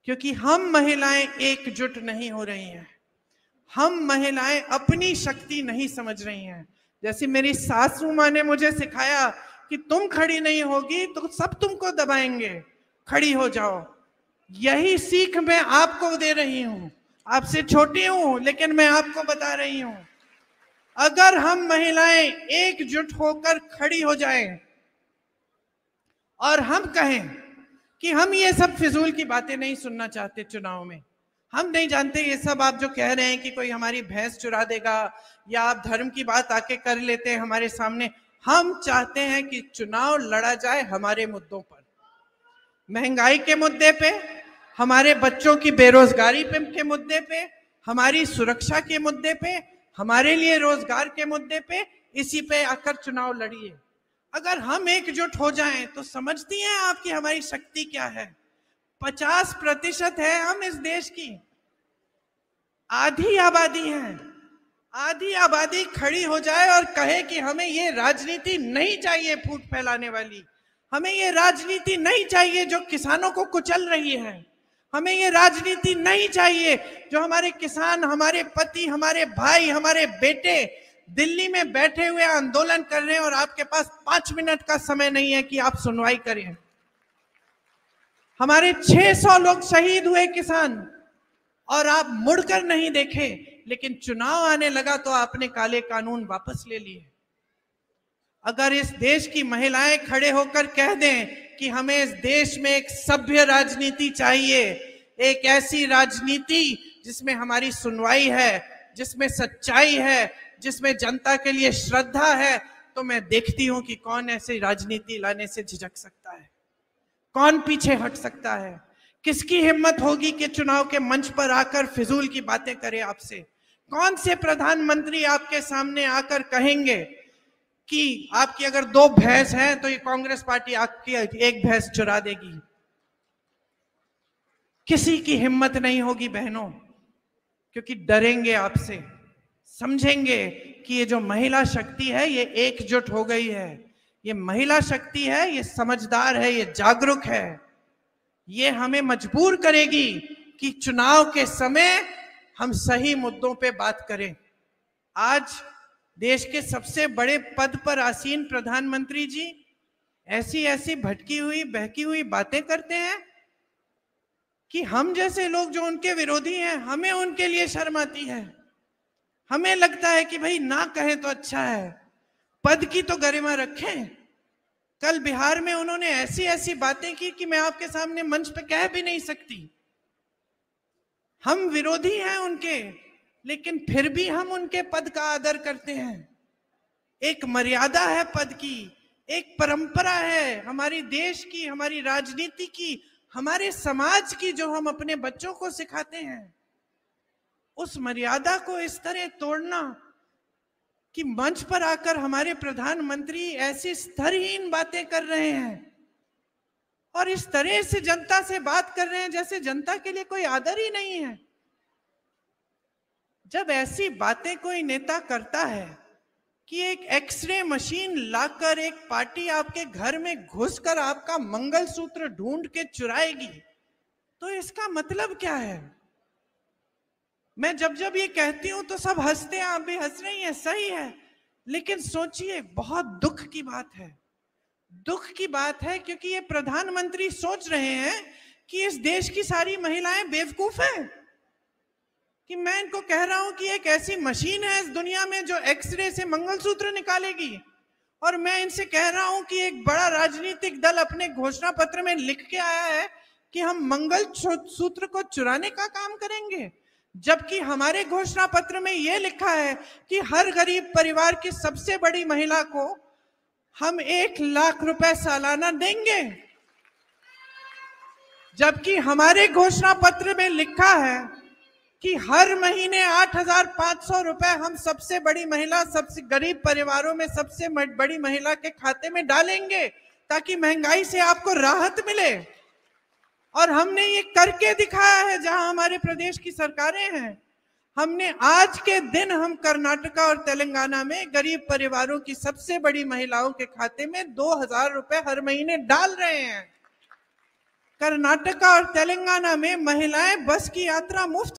क्योंकि हम महिलाएं एकजुट नहीं हो रही हैं। हम महिलाएं अपनी शक्ति नहीं समझ रही हैं। जैसे मेरी सासू माँ ने मुझे सिखाया कि तुम खड़ी नहीं होगी तो सब तुमको दबाएंगे, खड़ी हो जाओ। यही सीख मैं आपको दे रही हूं। आपसे छोटी हूं लेकिन मैं आपको बता रही हूं, अगर हम महिलाएं एकजुट होकर खड़ी हो जाएं और हम कहें कि हम ये सब फिजूल की बातें नहीं सुनना चाहते चुनाव में, हम नहीं जानते ये सब आप जो कह रहे हैं कि कोई हमारी भैंस चुरा देगा या आप धर्म की बात आके कर लेते हैं हमारे सामने। हम चाहते हैं कि चुनाव लड़ा जाए हमारे मुद्दों पर, महंगाई के मुद्दे पे, हमारे बच्चों की बेरोजगारी के मुद्दे पे, हमारी सुरक्षा के मुद्दे पे, हमारे लिए रोजगार के मुद्दे पे। इसी पे आकर चुनाव लड़िए। अगर हम एकजुट हो जाएं तो समझती हैं आपकी हमारी शक्ति क्या है। 50% है हम इस देश की, आधी आबादी है। आधी आबादी खड़ी हो जाए और कहे कि हमें ये राजनीति नहीं चाहिए फूट फैलाने वाली, हमें ये राजनीति नहीं चाहिए जो किसानों को कुचल रही है, हमें ये राजनीति नहीं चाहिए जो हमारे किसान, हमारे पति, हमारे भाई, हमारे बेटे दिल्ली में बैठे हुए आंदोलन कर रहे हैं और आपके पास 5 मिनट का समय नहीं है कि आप सुनवाई करें। हमारे 600 लोग शहीद हुए किसान और आप मुड़कर नहीं देखे, लेकिन चुनाव आने लगा तो आपने काले कानून वापस ले लिए। अगर इस देश की महिलाएं खड़े होकर कह दें कि हमें इस देश में एक सभ्य राजनीति चाहिए, एक ऐसी राजनीति जिसमें हमारी सुनवाई है, जिसमें सच्चाई है, जिसमें जनता के लिए श्रद्धा है, तो मैं देखती हूं कि कौन ऐसी राजनीति लाने से झिझक सकता है, कौन पीछे हट सकता है, किसकी हिम्मत होगी कि चुनाव के मंच पर आकर फिजूल की बातें करे आपसे। कौन से प्रधानमंत्री आपके सामने आकर कहेंगे कि आपकी अगर 2 भैंस हैं तो ये कांग्रेस पार्टी आपकी 1 भैंस चुरा देगी। किसी की हिम्मत नहीं होगी बहनों, क्योंकि डरेंगे आपसे। समझेंगे कि ये जो महिला शक्ति है ये एकजुट हो गई है, ये महिला शक्ति है, ये समझदार है, ये जागरूक है। ये हमें मजबूर करेगी कि चुनाव के समय हम सही मुद्दों पे बात करें। आज देश के सबसे बड़े पद पर आसीन प्रधानमंत्री जी ऐसी ऐसी भटकी हुई बहकी हुई बातें करते हैं कि हम जैसे लोग जो उनके विरोधी हैं, हमें उनके लिए शर्म आती है। हमें लगता है कि भाई ना कहें तो अच्छा है, पद की तो गरिमा रखें। कल बिहार में उन्होंने ऐसी ऐसी बातें की कि मैं आपके सामने मंच पे कह भी नहीं सकती। हम विरोधी हैं उनके, लेकिन फिर भी हम उनके पद का आदर करते हैं। एक मर्यादा है पद की, एक परंपरा है हमारी देश की, हमारी राजनीति की, हमारे समाज की, जो हम अपने बच्चों को सिखाते हैं। उस मर्यादा को इस तरह तोड़ना कि मंच पर आकर हमारे प्रधानमंत्री ऐसी स्तरहीन बातें कर रहे हैं और इस तरह से जनता से बात कर रहे हैं जैसे जनता के लिए कोई आदर ही नहीं है। जब ऐसी बातें कोई नेता करता है कि एक एक्सरे मशीन लाकर एक पार्टी आपके घर में घुसकर आपका मंगलसूत्र ढूंढ के चुराएगी, तो इसका मतलब क्या है? मैं जब जब ये कहती हूं तो सब हंसते हैं, आप भी हंस रही हैं, सही है, लेकिन सोचिए बहुत दुख की बात है। दुख की बात है क्योंकि ये प्रधानमंत्री सोच रहे हैं कि इस देश की सारी महिलाएं बेवकूफ हैं, कि मैं इनको कह रहा हूं कि एक ऐसी मशीन है इस दुनिया में जो एक्सरे से मंगलसूत्र निकालेगी, और मैं इनसे कह रहा हूं कि एक बड़ा राजनीतिक दल अपने घोषणा पत्र में लिख के आया है कि हम मंगल सूत्र को चुराने का काम करेंगे, जबकि हमारे घोषणा पत्र में यह लिखा है कि हर गरीब परिवार की सबसे बड़ी महिला को हम 1 लाख रुपए सालाना देंगे। जबकि हमारे घोषणा पत्र में लिखा है कि हर महीने 8,500 रुपए हम सबसे बड़ी महिला, सबसे गरीब परिवारों में सबसे बड़ी महिला के खाते में डालेंगे ताकि महंगाई से आपको राहत मिले। और हमने ये करके दिखाया है जहां हमारे प्रदेश की सरकारें हैं। हमने आज के दिन हम कर्नाटका और तेलंगाना में गरीब परिवारों की सबसे बड़ी महिलाओं के खाते में 2,000 रुपए हर महीने डाल रहे हैं। कर्नाटका और तेलंगाना में महिलाएं बस की यात्रा मुफ्त